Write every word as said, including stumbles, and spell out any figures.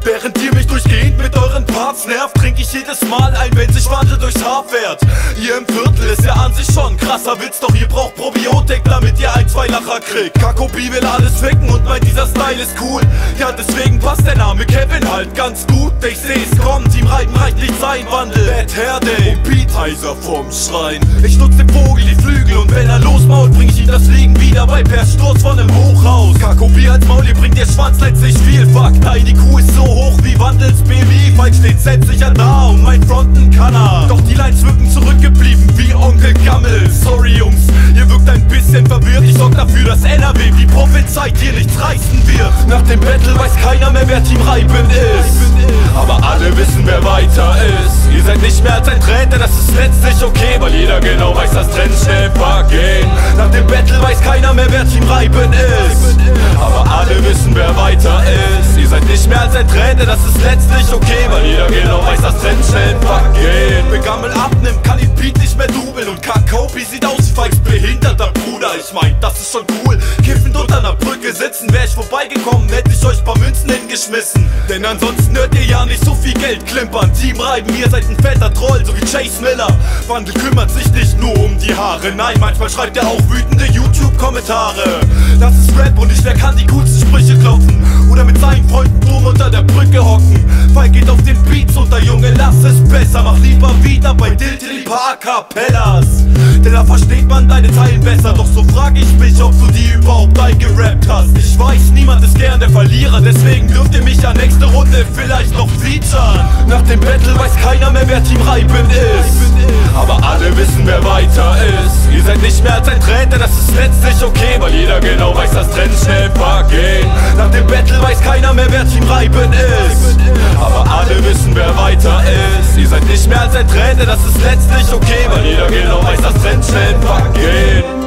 Während ihr mich durchgehend mit euren Parts nervt, trink ich jedes Mal ein, wenn sich Wandel durchs Haar fährt. Ihr im Viertel ist ja an sich schon krasser Witz, doch ihr braucht Probiotik, damit ihr ein, zwei Lacher kriegt. Kakobi will alles ficken und meint, dieser Style ist cool. Ja, deswegen passt der Name Kevin halt ganz gut. Ich seh's kommen, Team Reiben reicht nicht sein Wandel. Bad Hair Day und Beat Heiser vom Schrein. Ich nutz dem Vogel die Flügel und wenn er losmault, bring ich ihm das Fliegen wieder bei per Sturz von einem Hochhaus. Kakobi als Maul, ihr bringt ihr Schwanz letztlich viel. Fuck, dein I Q ist so hoch wie Wandels B M I. Falk steht selbstsicher da und mein Fronten kann er. Doch die Lines wirken zurückgeblieben wie Onkel Gammel. Sorry Jungs, ihr wirkt ein bisschen verwirrt. Ich sorg dafür, dass N R W wie prophezeit hier nichts reißen wird. Nach dem Battle weiß keiner mehr, wer Team Reiben ist, aber alle wissen, wer weiter ist. Ihr seid nicht mehr als ein Trend, denn das ist letztlich okay, weil jeder genau weiß, dass Trends schnell vergehen. Nach dem Battle weiß keiner mehr, wer Team Reiben ist, aber alle wissen, wer weiter ist. Ihr seid nicht mehr als ein Trend, denn das ist letztlich okay, weil jeder genau weiß, dass Trends schnell vergehen. Begammel abnimmt, kann ich Beat nicht mehr dubeln und Kakobi sieht aus wie Falks behinderter Bruder. Ich mein, das ist schon cool, kiffend unter einer Brücke sitzen. Wär ich vorbeigekommen, hätte ich euch paar Münzen hingeschmissen. Denn ansonsten hört ihr ja nicht so viel Geld klimpern. Team Reiben, ihr seid ein fetter Troll, so wie Chase Miller. Wandel kümmert sich nicht nur um die Haare, nein, manchmal schreibt er auch wütende YouTube-Kommentare. Das ist Rap und nicht wer kann die coolsten Sprüche klopfen oder mit seinen Freunden dumm unter der Brücke hocken. Falk geht auf den Beats unter, Junge, lass es besser. Mach lieber wieder bei Diltily paar A Cappellas, denn da versteht man deine Zeilen besser. Doch so frag ich mich, ob du die überhaupt eingerappt hast. Ich weiß, niemand ist gern der Verlierer, deswegen dürft ihr mich ja nächste Runde vielleicht noch featuren. Nach dem Battle weiß keiner mehr, wer Team Reiben ist, aber alle wissen, wer weiter ist. Ihr seid nicht mehr als ein Trend, denn das ist letztlich okay, weil jeder genau weiß, dass Trends schnell vergehen. Nach dem Battle weiß keiner mehr, wer Team Reiben ist, aber alle wissen, wer weiter ist. Ihr seid nicht mehr als ein Trend, denn das ist letztlich okay, weil jeder genau weiß, dass Trends schnell vergehen.